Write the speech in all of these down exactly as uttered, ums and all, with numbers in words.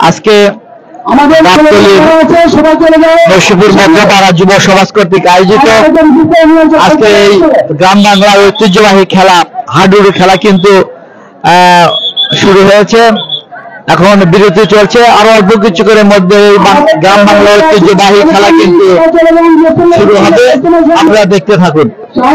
আজকে নরসিংপুর মধ্যপাড়া যুব সমাজ কর্তৃক আয়োজিত আজকে এই গ্রাম বাংলার ঐতিহ্যবাহী খেলা হাডুডু খেলা কিন্তু শুরু হয়েছে। এখন বিরতি চলছে, আরো অল্প কিছু করে মধ্যে গ্রাম বাংলার ঐতিহ্যবাহী খেলা কিন্তু শুরু হবে। আপনারা দেখতে থাকুন।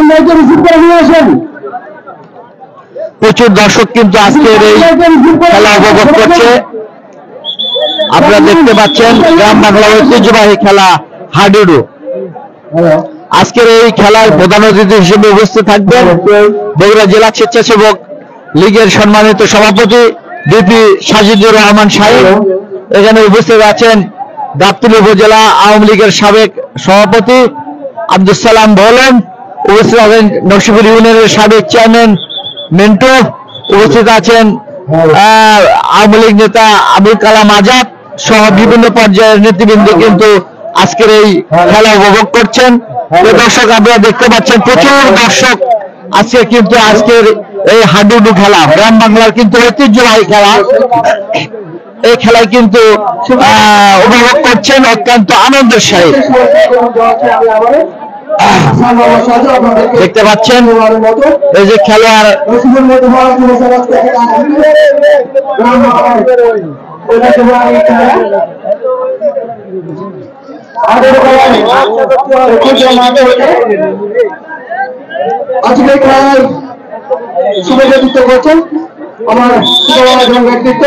প্রচুর দর্শক কিন্তু আজকের এই খেলা উপভোগ করছে। আপনারা দেখতে পাচ্ছেন গ্রাম বাংলার ঐতিহ্যবাহী খেলা হাডুডু। আজকের এই খেলায় প্রধান অতিথি হিসেবে উপস্থিত থাকবেন বগুড়া জেলা স্বেচ্ছাসেবক লীগের সম্মানিত সভাপতি ডিপি সাজিদুর রহমান সাহেব। এখানে উপস্থিত আছেন গাবতলী উপজেলা আওয়ামী লীগের সাবেক সভাপতি আব্দুল সালাম ভোলন, উপস্থিত আছেন নরসিংপুর ইউনিয়নের সাবেক চেয়ারম্যান মিন্টু, উপস্থিত আছেন আওয়ামী লীগ নেতা আবুল কালাম আজাদ সহ বিভিন্ন পর্যায়ের নেতৃবৃন্দ কিন্তু আজকের এই খেলা উপভোগ করছেন। দর্শক আপনারা দেখতে পাচ্ছেন প্রচুর দর্শক আজকে কিন্তু আজকের এই হাডুডু খেলা গ্রাম বাংলার কিন্তু ঐতিহ্যবাহী খেলা, এই খেলায় কিন্তু উপভোগ করছেন অত্যন্ত আনন্দের সাথে। দেখতে পাচ্ছেন এই যে খেলার আজকে খেলায় সভাপতিত্ব করছেন আমার ব্যক্তিত্ব।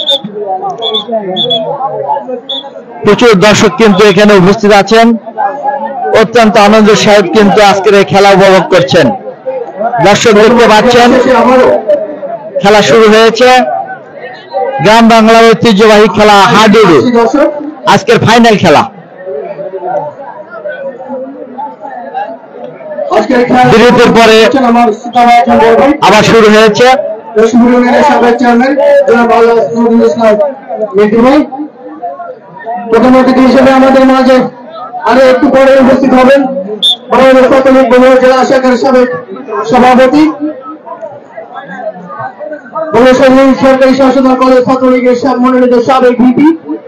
প্রচুর দর্শক কিন্তু এখানে উপস্থিত আছেন, অত্যন্ত আনন্দের সাহেব কিন্তু আজকের এই খেলা উপভোগ করছেন। দর্শক দেখতে পাচ্ছেন খেলা শুরু হয়েছে। গ্রাম বাংলার ঐতিহ্যবাহী খেলা হাডুডু আজকের ফাইনাল খেলা। বিরতির পরে আবার শুরু হয়েছে। প্রথম অতিথি হিসেবে আমাদের মাঝে আরো একটু পরে উপস্থিত হবেন বগুড়া জেলা শাখার সাবেক সভাপতি সরকারি শাসনার কলেজ ছাত্রলীগের মনোনীত সাবেক ভিপি,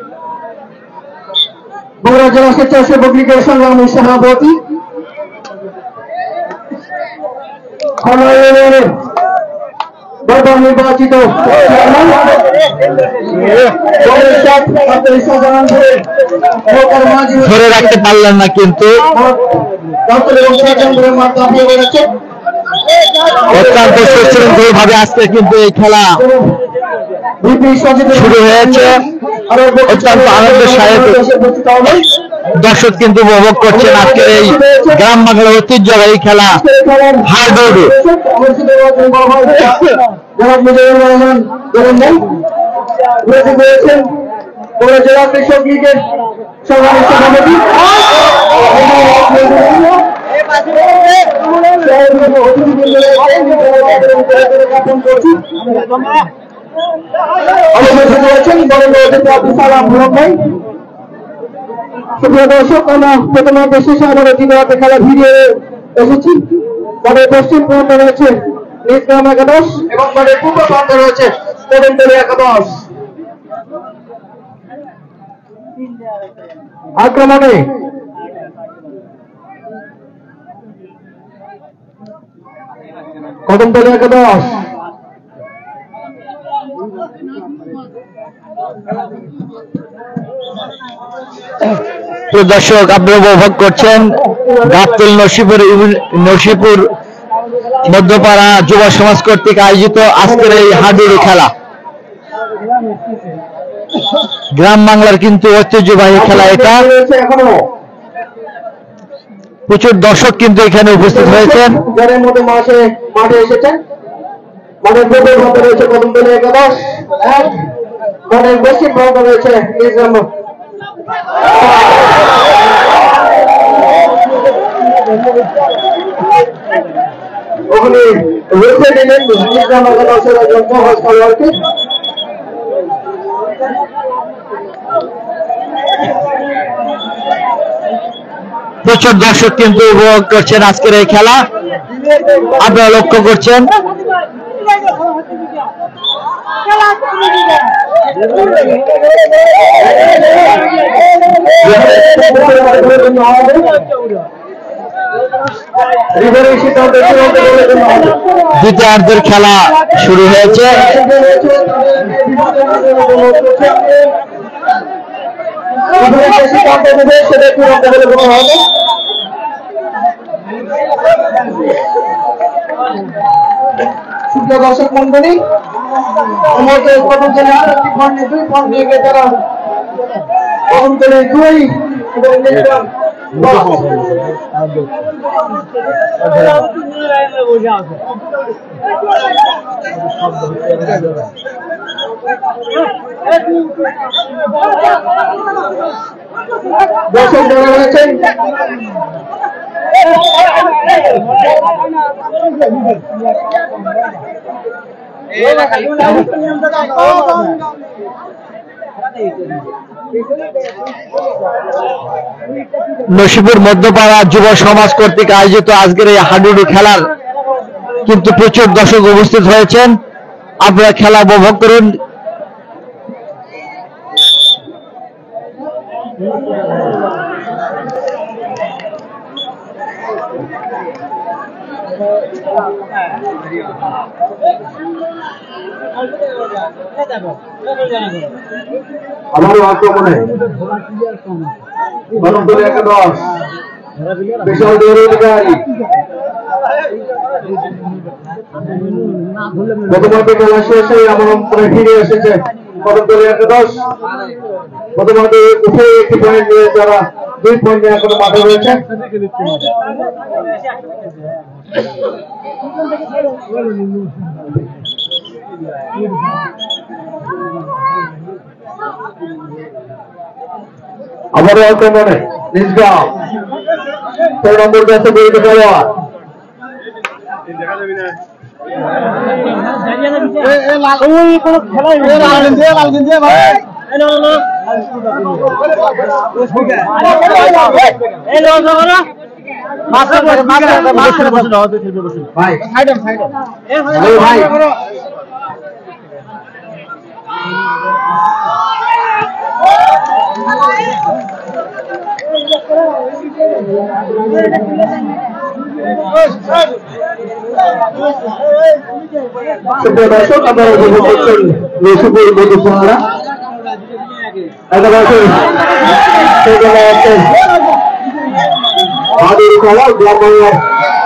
বগুড়া জেলা স্বেচ্ছাসেবক লীগের সংগ্রামী সভাপতি, নির্বাচিত ধরে রাখতে পারলেন না কিন্তু অত্যন্ত সুশৃঙ্খল ভাবে আজকে কিন্তু এই খেলা শুরু হয়েছে। অত্যন্ত আনন্দের সাথে দর্শক কিন্তু উপভোগ করছেন আজকের এই গ্রাম বাংলার ঐতিহ্যবাহী খেলা হাডুডু। জেলা কৃষক লীগের সংগ্রামী সভাপতি দর্শক, আমরা প্রথমে শেষে আমাদের দিনরাতে খেলা ভিড়িয়ে এসেছি। আমাদের পশ্চিম প্রান্তে রয়েছে নিজ গ্রাম একাদশ এবং আমাদের পূর্ব প্রান্তে রয়েছে কদমতলী একাদশ। আক্রমণে কদমতলী একাদশ দর্শক আপনারা উপভোগ করছেন গাবতলী নরসিংপুর নরসিংপুর মধ্যপাড়া যুব সমাজ কর্তৃক আয়োজিত আজকের এই হাডুডু খেলা। গ্রাম বাংলার কিন্তু ঐতিহ্যবাহী খেলা এটা। প্রচুর দর্শক কিন্তু এখানে উপস্থিত হয়েছেন। মাঠে এসেছেন মাঠের পূর্ব প্রান্তে রয়েছে কদমতলী একাদশ, মাঠের পশ্চিম প্রান্তে রয়েছে ওখানে রয়েছে দিলেন নিজাম একাদশের একজন সহজ খেলোয়াড়কে। প্রচুর দর্শক কিন্তু উপভোগ করছেন আজকের এই খেলা, আপনারা লক্ষ্য করছেন। দ্বিতীয়ার্ধের খেলা শুরু হয়েছে। সুপ্রিয় দর্শক মন্ডলী, আমাদের প্রথম দলে আর একটি পয়েন্ট দুই পয়েন্ট নিয়ে গিয়ে তারা প্রথম দলে দুই এবং দর্শক যারা রয়েছেন নসিপুর মধ্যপাড়া যুব সমাজ কর্তৃক আয়োজিত আজকের এই হাডুডু খেলার কিন্তু প্রচুর দর্শক উপস্থিত হয়েছেন। আপনারা খেলা উপভোগ করুন। আমারও আক্রমণে একাদশ বিশাল দৌড় অধিকারী প্রথমার্ধে খেলা শেষে আমার অঙ্কনে ফিরে এসেছে প্রথম দলের একাদশ। প্রথমার্ধে উঠে একটি পয়েন্ট নিয়ে তারা দুই পয়েন্ট নিয়ে এখনো মাঠে রয়েছে। আমারও আক্রমণে নিজগাঁও ছয় নম্বর ব্যাচে গড়িত খেলোয়াড় ভাই দর্শক আপনারা উপভোগ করছেন নসিপুর মধ্যপাড়া হাডুডু খেলা গ্রাম বাংলার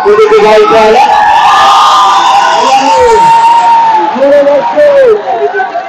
ঐতিহ্যবাহী খেলা।